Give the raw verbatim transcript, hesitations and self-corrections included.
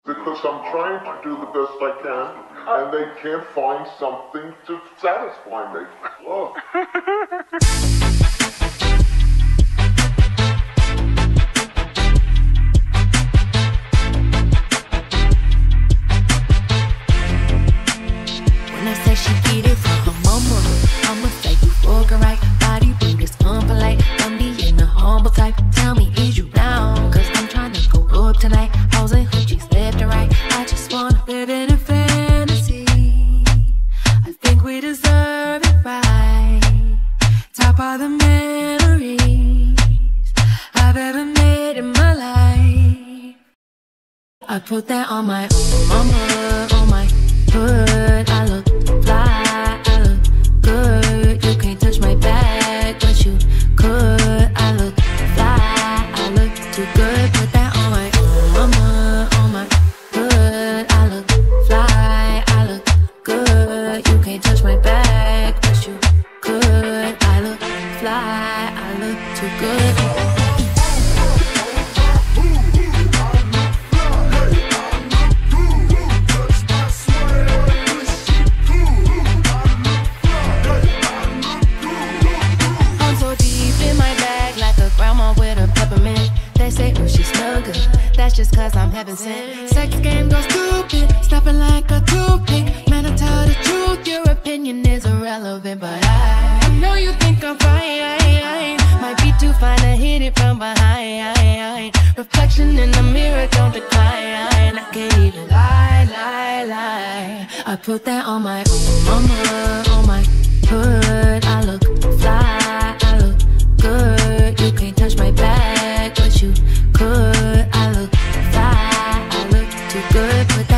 Because I'm trying to do the best I can, and they can't find something to satisfy me. Oh. When I say she get it from her mama, I'ma say you fucking right. Body rude is unpolite. I'm being a humble type. Tell me, is you down? Cause I'm trying to go up tonight. Hoes and hoochies left and right. I just wanna live in a fantasy. I think we deserve it right. Top of the memories I've ever made in my life. I put that on my own mama, on my hood. I look fly, I look good. You can't touch my bag, but you could. I look fly, I look too good. Put that on my own mama, on my hood. I look fly, I look good. You can't touch my bag, but you could. I look fly, I look too good. That's just cause I'm heaven sent. Sex game goes stupid, stopping like a toothpick. Man, I tell the truth, your opinion is irrelevant. But I, I know you think I'm fine. Might be too fine to hit it from behind. Reflection in the mirror, don't decline. I can't even lie, lie, lie. I put that on my own mama, on my hood. I look fly, I look good. You can't touch my bag, but you could. I look fly, I look too good. Put that